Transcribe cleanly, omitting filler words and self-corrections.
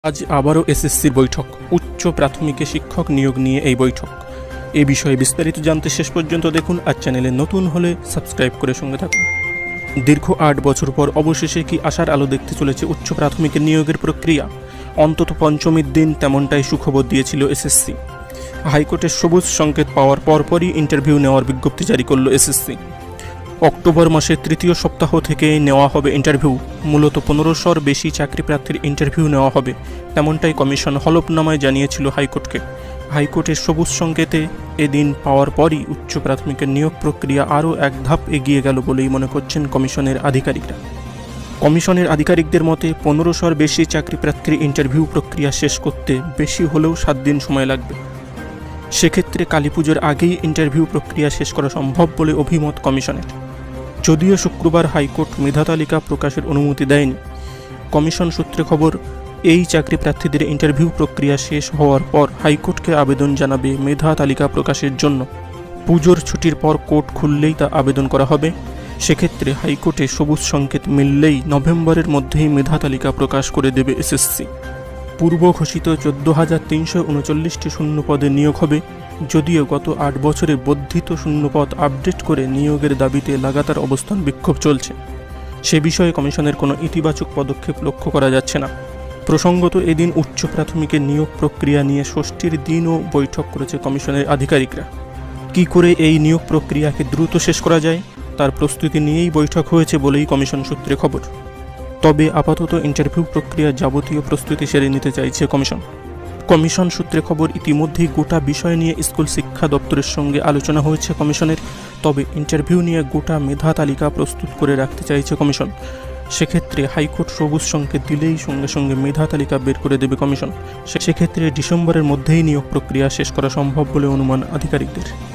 আজ আবারও এসএসসির বৈঠক। উচ্চ প্রাথমিকে শিক্ষক নিয়োগ নিয়ে এই বৈঠক। এ বিষয়ে বিস্তারিত জানতে শেষ পর্যন্ত দেখুন। আর চ্যানেলে নতুন হলে সাবস্ক্রাইব করে সঙ্গে থাকুন। দীর্ঘ 8 বছর পর অবশেষে কি আশার আলো দেখতে চলেছে উচ্চ প্রাথমিকের নিয়োগের প্রক্রিয়া? অন্তত পঞ্চমীর দিন তেমনটাই সুখবর দিয়েছিল এসএসসি। হাইকোর্টের সবুজ সংকেত পাওয়ার পরপরই ইন্টারভিউ নেওয়ার বিজ্ঞপ্তি জারি করল এসএসসি। অক্টোবর মাসের তৃতীয় সপ্তাহ থেকে নেওয়া হবে ইন্টারভিউ। মূলত 1500-র বেশি চাকরি প্রার্থীর ইন্টারভিউ নেওয়া হবে, তেমনটাই কমিশন হলফনামায় জানিয়েছিল হাইকোর্টকে। হাইকোর্টের সবুজ সংকেতে এদিন পাওয়ার পরই উচ্চ প্রাথমিকের নিয়োগ প্রক্রিয়া আরও এক ধাপ এগিয়ে গেল বলেই মনে করছেন কমিশনের আধিকারিকরা। কমিশনের আধিকারিকদের মতে 1500-র বেশি চাকরি প্রার্থীর ইন্টারভিউ প্রক্রিয়া শেষ করতে বেশি হলেও 7 দিন সময় লাগবে। সেক্ষেত্রে কালীপুজোর আগেই ইন্টারভিউ প্রক্রিয়া শেষ করা সম্ভব বলে অভিমত কমিশনের। যদিও শুক্রবার হাইকোর্ট মেধা তালিকা প্রকাশের অনুমতি দেয়নি। কমিশন সূত্রে খবর, এই চাকরি প্রার্থীদের ইন্টারভিউ প্রক্রিয়া শেষ হওয়ার পর হাইকোর্টকে আবেদন জানাবে মেধা তালিকা প্রকাশের জন্য। পুজোর ছুটির পর কোর্ট খুললেই তা আবেদন করা হবে। সেক্ষেত্রে হাইকোর্টে সবুজ সংকেত মিললেই নভেম্বরের মধ্যেই মেধা তালিকা প্রকাশ করে দেবে এসএসসি। পূর্ব ঘোষিত 14,339টি শূন্যপদে নিয়োগ হবে। যদিও গত 8 বছরে বর্ধিত শূন্যপদ আপডেট করে নিয়োগের দাবিতে লাগাতার অবস্থান বিক্ষোভ চলছে। সে বিষয়ে কমিশনের কোনো ইতিবাচক পদক্ষেপ লক্ষ্য করা যাচ্ছে না। প্রসঙ্গত, এদিন উচ্চ প্রাথমিকের নিয়োগ প্রক্রিয়া নিয়ে ষষ্ঠীর দিনও বৈঠক করেছে কমিশনের আধিকারিকরা। কী করে এই নিয়োগ প্রক্রিয়াকে দ্রুত শেষ করা যায় তার প্রস্তুতি নিয়েই বৈঠক হয়েছে বলেই কমিশন সূত্রে খবর। তবে আপাতত ইন্টারভিউ প্রক্রিয়ার যাবতীয় প্রস্তুতি সেরে নিতে চাইছে কমিশন সূত্রে খবর, ইতিমধ্যেই গোটা বিষয় নিয়ে স্কুল শিক্ষা দপ্তরের সঙ্গে আলোচনা হয়েছে কমিশনের। তবে ইন্টারভিউ নিয়ে গোটা মেধা তালিকা প্রস্তুত করে রাখতে চাইছে কমিশন। সেক্ষেত্রে হাইকোর্ট সবুজ সংকেত দিলেই সঙ্গে সঙ্গে মেধা তালিকা বের করে দেবে কমিশন। সেক্ষেত্রে ডিসেম্বরের মধ্যেই নিয়োগ প্রক্রিয়া শেষ করা সম্ভব বলে অনুমান আধিকারিকদের।